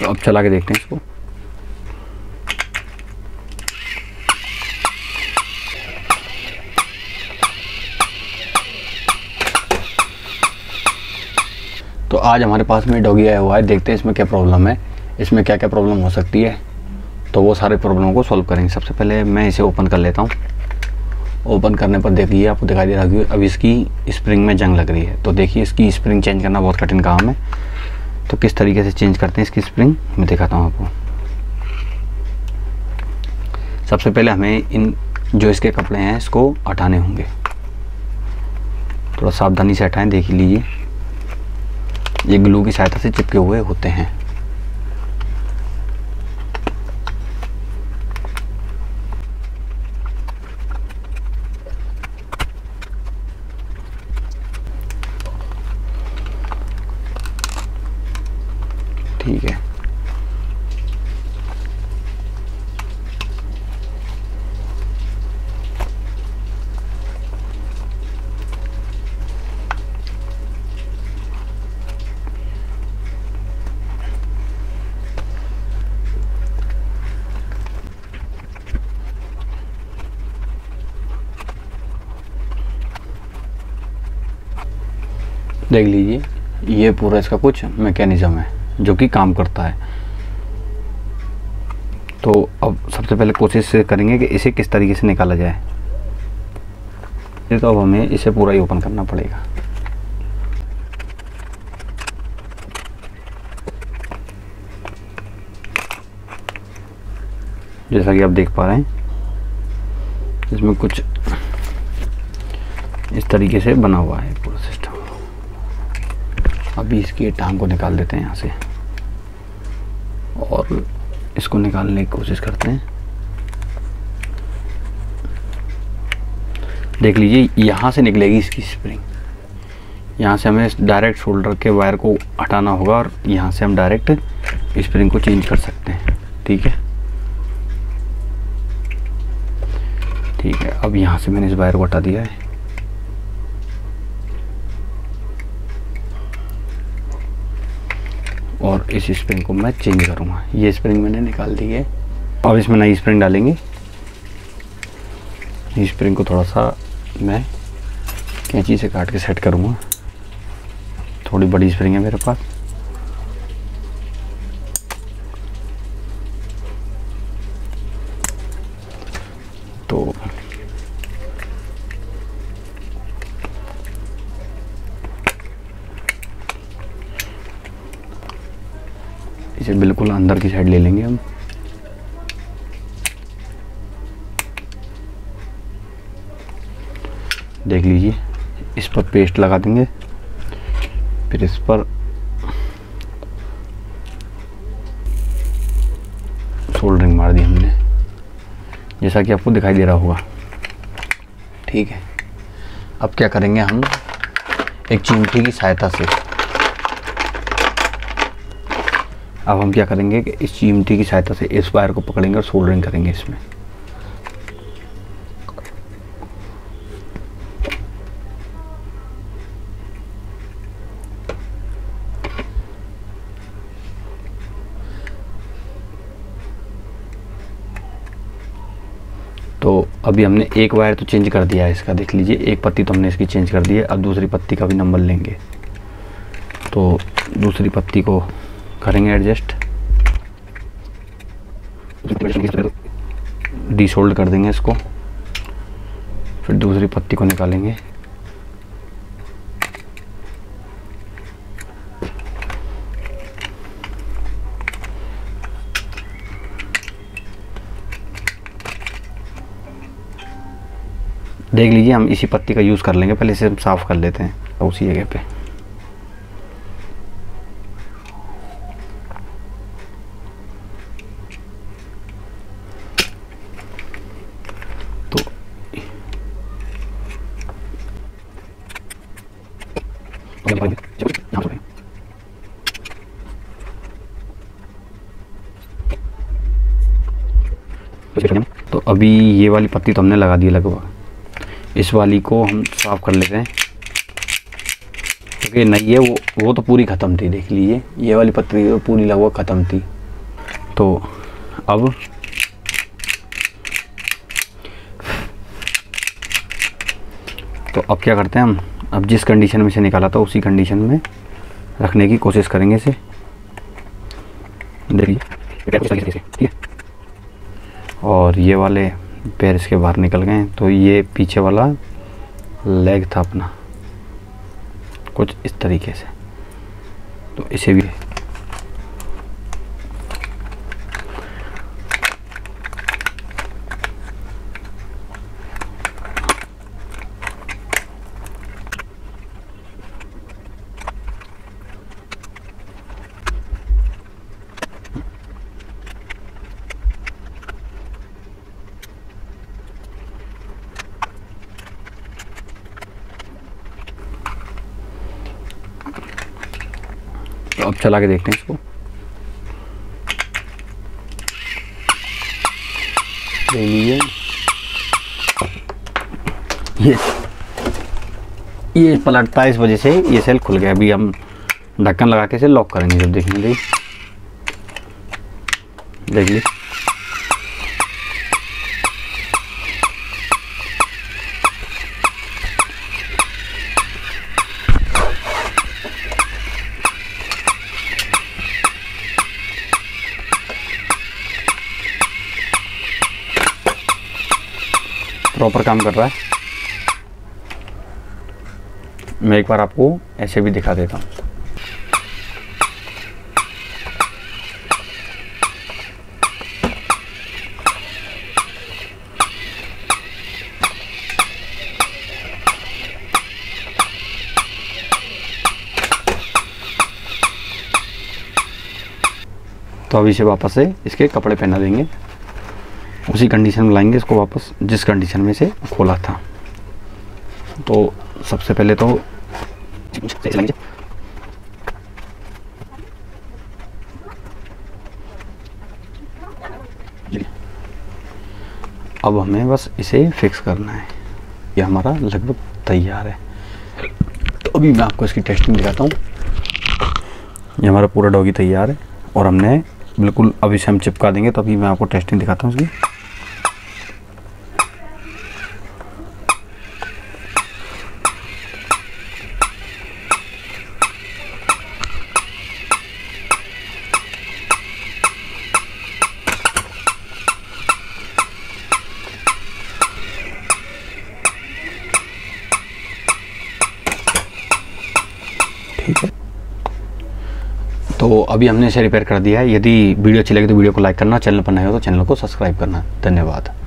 तो अब चला के देखते हैं इसको। तो आज हमारे पास में डॉगी आया हुआ है, देखते हैं इसमें क्या प्रॉब्लम है, इसमें क्या क्या प्रॉब्लम हो सकती है, तो वो सारे प्रॉब्लम को सॉल्व करेंगे। सबसे पहले मैं इसे ओपन कर लेता हूँ। ओपन करने पर देखिए आपको दिखाई दे रहा है अब इसकी स्प्रिंग में जंग लग रही है। तो देखिए इसकी स्प्रिंग चेंज करना बहुत कठिन काम है। तो किस तरीके से चेंज करते हैं इसकी स्प्रिंग, मैं दिखाता हूँ आपको। सबसे पहले हमें इन जो इसके कपड़े हैं इसको हटाने होंगे, थोड़ा सावधानी से हटाएं। देख लीजिए ये ग्लू की सहायता से चिपके हुए होते हैं। ठीक है, देख लीजिए ये पूरा इसका कुछ मैकेनिज्म है जो कि काम करता है। तो अब सबसे पहले कोशिश करेंगे कि इसे किस तरीके से निकाला जाए। तो अब हमें इसे पूरा ही ओपन करना पड़ेगा। जैसा कि आप देख पा रहे हैं इसमें कुछ इस तरीके से बना हुआ है पूरा सिस्टम। अभी इसकी टांग को निकाल देते हैं यहाँ से और इसको निकालने की कोशिश करते हैं। देख लीजिए यहाँ से निकलेगी इसकी स्प्रिंग। यहाँ से हमें डायरेक्ट शोल्डर के वायर को हटाना होगा और यहाँ से हम डायरेक्ट स्प्रिंग को चेंज कर सकते हैं। ठीक है, ठीक है। अब यहाँ से मैंने इस वायर को हटा दिया है और इस स्प्रिंग को मैं चेंज करूँगा। ये स्प्रिंग मैंने निकाल दी है। अब इसमें नई स्प्रिंग डालेंगे। इस स्प्रिंग को थोड़ा सा मैं कैंची से काट के सेट करूँगा। थोड़ी बड़ी स्प्रिंग है मेरे पास। तो इसे बिल्कुल अंदर की साइड ले लेंगे हम। देख लीजिए इस पर पेस्ट लगा देंगे, फिर इस पर सोल्डरिंग मार दी हमने, जैसा कि आपको दिखाई दे रहा होगा। ठीक है, अब क्या करेंगे हम एक चिमटी की सहायता से। अब हम क्या करेंगे कि इस चिमटी की सहायता से इस वायर को पकड़ेंगे और सोल्डरिंग करेंगे इसमें। तो अभी हमने एक वायर तो चेंज कर दिया है इसका। देख लीजिए एक पत्ती तो हमने इसकी चेंज कर दी है। अब दूसरी पत्ती का भी नंबर लेंगे। तो दूसरी पत्ती को करेंगे एडजस्ट, डिसोल्ड कर देंगे इसको, फिर दूसरी पत्ती को निकालेंगे। देख लीजिए हम इसी पत्ती का यूज़ कर लेंगे। पहले इसे हम साफ़ कर लेते हैं उसी जगह पे। तो अभी ये वाली पत्ती तो हमने लगा दी लगभग। इस वाली को हम साफ़ कर लेते हैं। तो क्योंकि नहीं है वो तो पूरी ख़त्म थी, देख लीजिए ये वाली पतरी तो पूरी लगभग ख़त्म थी। तो अब क्या करते हैं हम, अब जिस कंडीशन में से निकाला था उसी कंडीशन में रखने की कोशिश करेंगे इसे। देखिए ठीक है, और ये वाले पैर इसके बाहर निकल गए। तो ये पीछे वाला लेग था अपना कुछ इस तरीके से, तो इसे भी तो अब चला के देखते हैं इसको। देख लीजिए ये पलटता है, इस वजह से ये सेल खुल गया। अभी हम ढक्कन लगा के इसे लॉक करेंगे। जब देखेंगे देख ली प्रॉपर काम कर रहा है। मैं एक बार आपको ऐसे भी दिखा देता हूँ। तो अब इसे वापस से इसके कपड़े पहना देंगे, उसी कंडीशन में लाएंगे इसको वापस जिस कंडीशन में से खोला था। तो सबसे पहले तो अब हमें बस इसे फिक्स करना है। ये हमारा लगभग तैयार है। तो अभी मैं आपको इसकी टेस्टिंग दिखाता हूँ। ये हमारा पूरा डॉगी तैयार है और हमने बिल्कुल अभी से हम चिपका देंगे। तो अभी मैं आपको टेस्टिंग दिखाता हूँ इसकी। ठीक है, तो अभी हमने इसे रिपेयर कर दिया है। यदि वीडियो अच्छी लगी तो वीडियो को लाइक करना, चैनल पर नए हो तो चैनल को सब्सक्राइब करना। धन्यवाद।